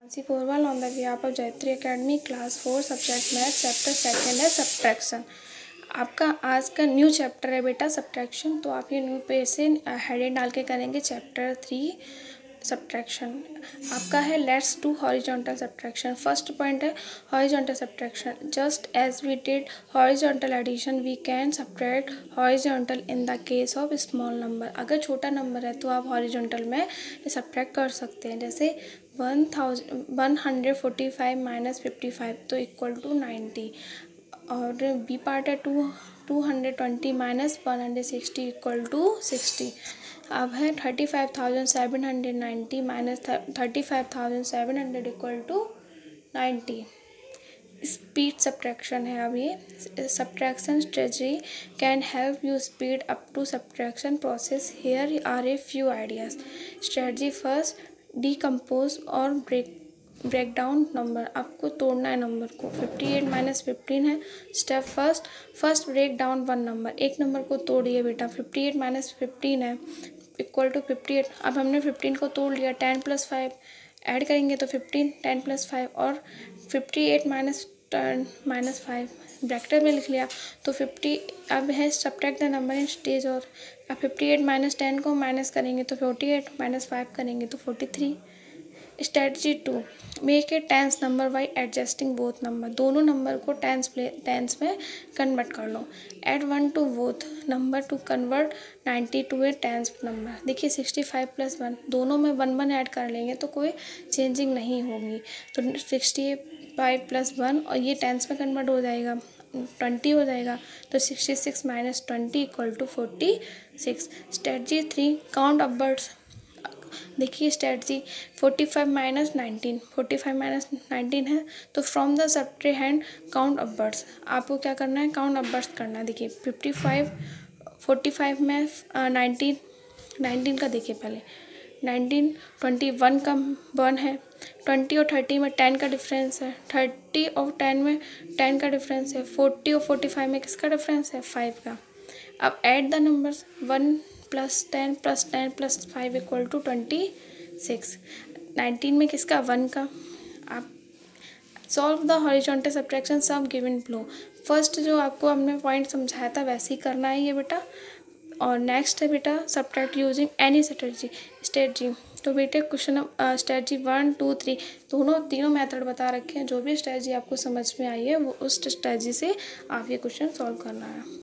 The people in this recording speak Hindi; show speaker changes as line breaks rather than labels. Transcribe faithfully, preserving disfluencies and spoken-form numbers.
Nancy Porwal on the behalf of Jayatri Academy class four subject math chapter second है सब्ट्रैक्शन। आपका आज का न्यू चैप्टर है बेटा सब्ट्रैक्शन। तो आप ये न्यू पेज से हेडिंग डाल के करेंगे चैप्टर थ्री सब्ट्रैक्शन। आपका है let's do horizontal subtraction. First point है horizontal subtraction. Just as we did horizontal addition we can subtract horizontal in the case of small number. अगर छोटा नंबर है तो आप हॉरिजॉन्टल में सब्ट्रैक्ट कर सकते हैं। जैसे one thousand one hundred forty five minus fifty five तो इक्वल टू नाइन्टी। और बी पार्ट है two two hundred twenty minus one hundred sixty equal to sixty. अब है thirty five thousand seven hundred ninety minus thirty five thousand seven hundred equal to ninety. Speed subtraction है। अब ये subtraction strategy can help you speed up to subtraction process. Here are a few ideas. Strategy first decompose और ब्रेक ब्रेक डाउन नंबर। आपको तोड़ना है नंबर को। फिफ्टी एट माइनस फिफ्टीन है। Step first first break down one number. एक नंबर को तोड़िए बेटा। फिफ्टी एट माइनस फिफ्टीन है इक्वल टू फिफ्टी एट। अब हमने फिफ्टीन को तोड़ लिया। टेन प्लस फाइव ऐड करेंगे तो फिफ्टीन। टेन प्लस फाइव और fifty eight minus ten minus five bracket में लिख लिया तो फिफ्टी। अब है subtract the number in stage. और अब फिफ्टी एट माइनस टेन को माइनस करेंगे तो फोर्टी एट माइनस फाइव करेंगे तो forty three. Strategy two make a tens number by adjusting both number. दोनों नंबर को टेंस प्ले टेंस में कन्वर्ट कर लो। Add one to both number to convert ninety to a tens number. देखिए सिक्सटी फाइव प्लस वन दोनों में वन वन ऐड कर लेंगे तो कोई चेंजिंग नहीं होगी। तो सिक्सटी फाइव प्लस वन और ये टेंस में कन्वर्ट हो जाएगा ट्वेंटी हो जाएगा तो sixty six minus twenty equal to forty six. Strategy three count upwards. देखिए strategy forty five minus nineteen forty five minus nineteen है तो from the subtrahend count upwards. आपको क्या करना है काउंट अपवर्ड्स करना है। देखिए फिफ्टी फाइव फोर्टी फाइव में नाइनटीन नाइनटीन का देखिए पहले नाइनटीन ट्वेंटी वन का वन है। ट्वेंटी और थर्टी में टेन का डिफरेंस है। थर्टी और टेन में टेन का डिफरेंस है। फोर्टी और फोर्टी फाइव में किसका डिफरेंस है फाइव का। अब add the numbers one plus ten plus ten plus five equal to twenty six. Nineteen में किसका वन का। आप solve the horizontal subtraction sum given below. First जो आपको हमने पॉइंट समझाया था वैसे ही करना है ये बेटा। और नेक्स्ट है बेटा subtract using any strategy strategy. तो बेटे question strategy one two three दोनों तीनों मेथड बता रखे हैं। जो भी स्ट्रेटजी आपको समझ में आई है वो उस स्ट्रेटजी से आप ये क्वेश्चन सॉल्व करना है।